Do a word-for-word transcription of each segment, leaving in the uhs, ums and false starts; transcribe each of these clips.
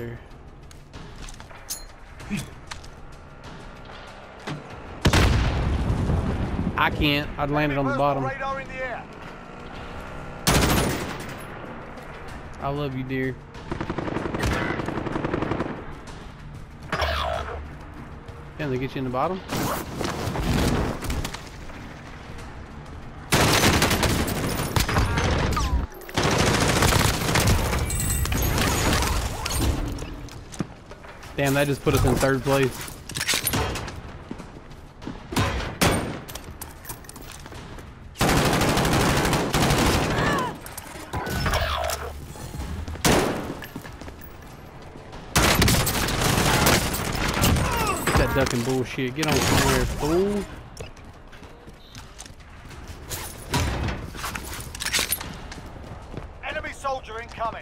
there. I can't. I'd landed on the bottom. Radar in the air. I love you, dear. Can they get you in the bottom? Damn, that just put us in third place. That ducking bullshit. Get on somewhere, fool. Enemy soldier incoming.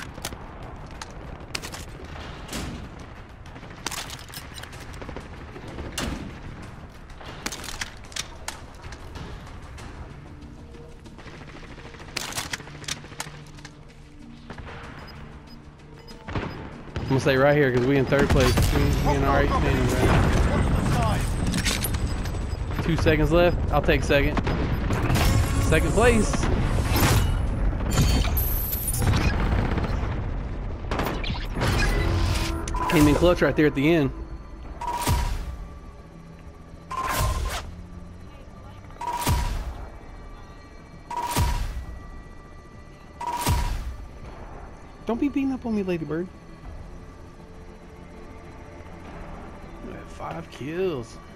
I'm gonna stay right here because we in third place. We, we in alright standing right now. Two seconds left. I'll take second. Second place. Came in clutch right there at the end. Don't be beating up on me, Ladybird. I have five kills.